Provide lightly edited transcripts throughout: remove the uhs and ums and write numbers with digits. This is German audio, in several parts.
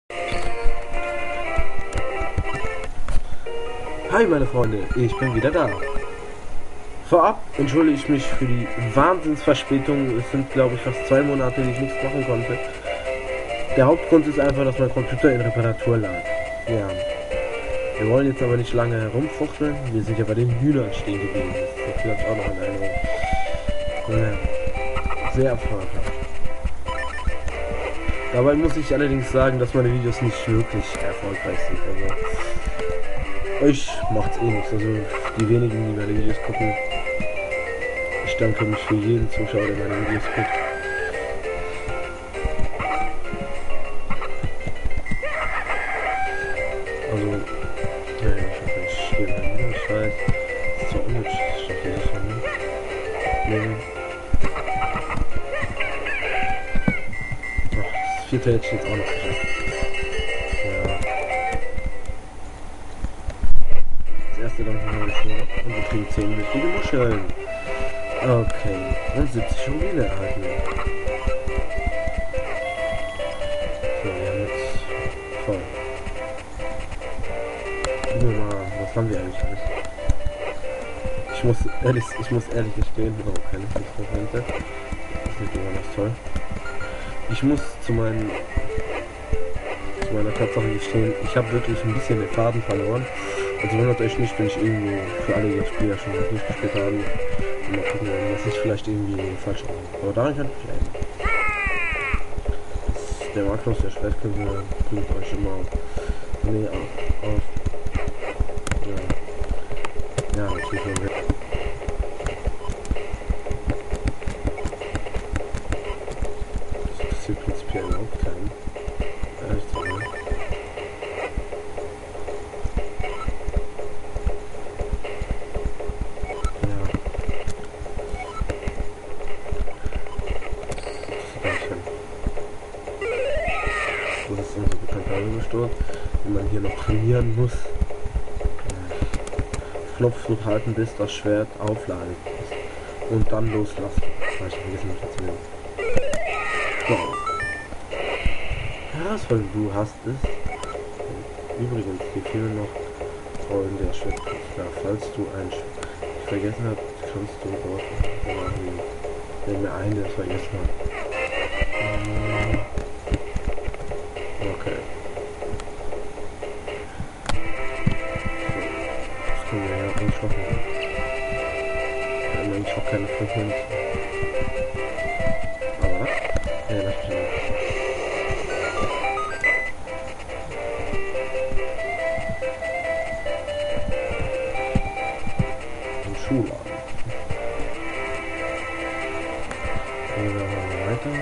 Hi meine Freunde, ich bin wieder da. Vorab entschuldige ich mich für die Wahnsinnsverspätung. Es sind, glaube ich, fast 2 Monate, die ich nichts machen konnte. Der Hauptgrund ist einfach, dass mein Computer in Reparatur lag. Ja. Wir wollen jetzt aber nicht lange herumfuchteln. Wir sind ja bei den Hühnern stehen geblieben. Das ist vielleicht auch noch in Erinnerung. Ja, sehr erfolgreich. Dabei muss ich allerdings sagen, dass meine Videos nicht wirklich erfolgreich sind. Also, euch macht's eh nichts. Also die wenigen, die meine Videos gucken, ich danke mich für jeden Zuschauer, der meine Videos guckt. Also, ja, ich stehe da wieder, ich weiß. Das ist zwar unnötig, ich dachte, das ist ja nicht. Nee. Ach, das vierte hätte ich jetzt auch noch geschafft. Ja. Das erste dann haben wir schon und wir kriegen 10 wichtige Muscheln. Okay, und 70 Rubine erhalten. So, wir haben jetzt voll. Gucken wir mal, was haben wir eigentlich alles? Ich muss ehrlich gestehen, oh, keine Hilfsmomente. Das ist nicht immer noch toll. Ich muss zu meiner Tatsache gestehen, ich habe wirklich ein bisschen den Faden verloren. Also wundert euch nicht, wenn ich irgendwo, für alle, die das Spiel ja schon mal durchgespielt haben, mal gucken, dass ich vielleicht irgendwie falsch mache. Aber daran kann ich mich erinnern. Der Magnus, der Schwertkämpfer, bringt euch immer näher auf. Ja, natürlich haben wir. Das interessiert prinzipiell überhaupt keinen. Ehrlich zu sein. Das ist unsere bekannte Angelsturz, wenn man hier noch trainieren muss. Knopfdruck halten, bis das Schwert aufladen ist. Und dann loslassen. Ich vergessen nicht erzählen. So. Herausforderung, du hast es. Übrigens, hier fehlen noch Rollen der Schwertkünstler. Falls du ein Schwert vergessen hast, kannst du dort machen. Wenn mir eine das vergessen hat. Okay. Das können wir ja anschaffen. Wir haben eigentlich auch keine Frequenz. Aber was? Ja, lass mich nicht. Ein Schuhladen. Gehen wir mal weiter.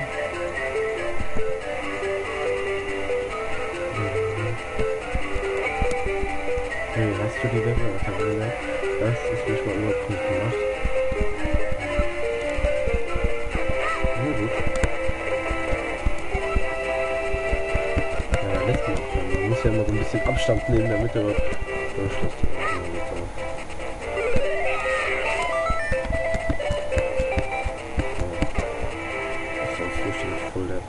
Hey, hast du die Webattacke? Das ist nicht mal überhaupt nicht gemacht. Ja, gut. Ja, lässt man auch. Man muss ja immer so ein bisschen Abstand nehmen, damit er Schluss zu machen. Das ist sonst durchgehend voll der.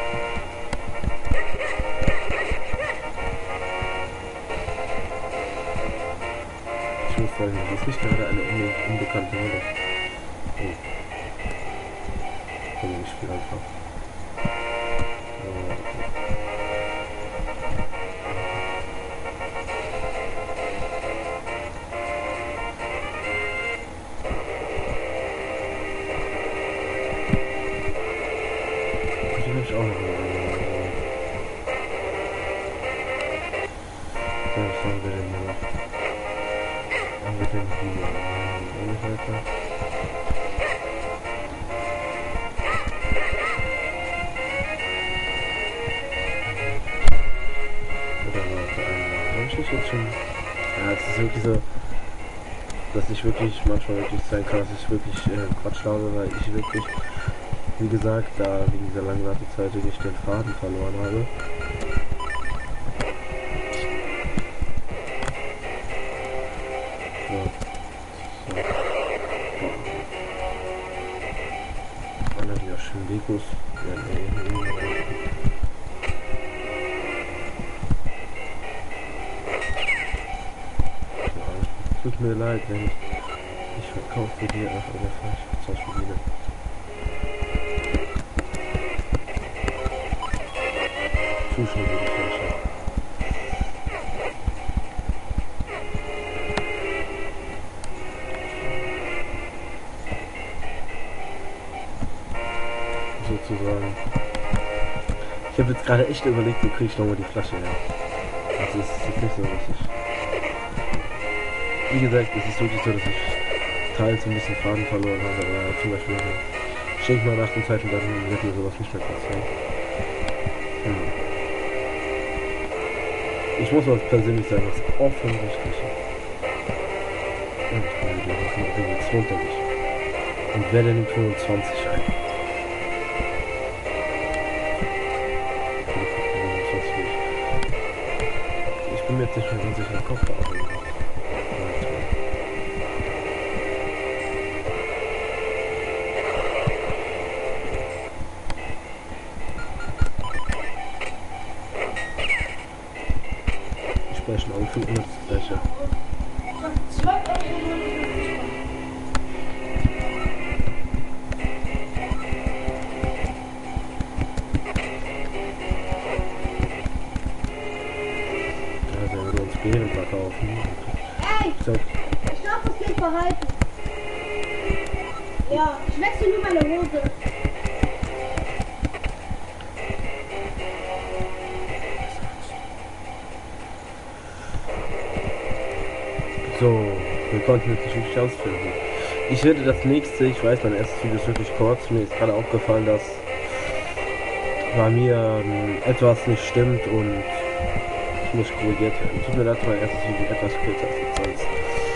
Ich muss sagen, das ist nicht gerade eine unbekannte Rolle. Oh. Komm, ich spiele einfach. Die habe ich auch noch mal. Was haben wir denn hier noch? Haben wir denn hier? Oder warte einmal. Habe ich das jetzt schon? Ja, es ist wirklich so, dass ich wirklich manchmal wirklich sein kann, dass ich wirklich Quatsch habe, weil ich wirklich, wie gesagt, da wegen dieser langen Wartezeit wirklich den Faden verloren habe. So. Einer dieser schönen Dekos. Ja, nee. tut mir leid, wenn ich verkaufe dir einfach eine falsche Zeitverdiene. Zuschauer würde ich falsch. Sozusagen. Ich habe jetzt gerade echt überlegt, wo kriege ich nochmal die Flasche her. Das ist nicht so richtig. Wie gesagt, es ist wirklich so, dass ich teils ein bisschen Faden verloren habe, aber zum Beispiel schenkt mal nach der Zeit und dann wird mir sowas nicht mehr passieren. Ich muss was persönlich sagen, was offensichtlich ist. Und ich meine, der bin jetzt runtergegangen. Und werde den 25 ein. Ich bin mir jetzt nicht mehr ganz sicher, Kopf bearbeiten. Ich spreche auch 500 das gleiche. Beeren verkaufen. Ey! So. Ich darf das Geld behalten. Ja, ich wechsle nur meine Hose. So, wir konnten jetzt nicht wirklich ausfinden. Ich werde das nächste, ich weiß, mein erstes Video ist wirklich kurz. Mir ist gerade aufgefallen, dass bei mir etwas nicht stimmt und ich muss korrigiert werden. Tut mir leid, mein erstes Video etwas kürzer als sonst.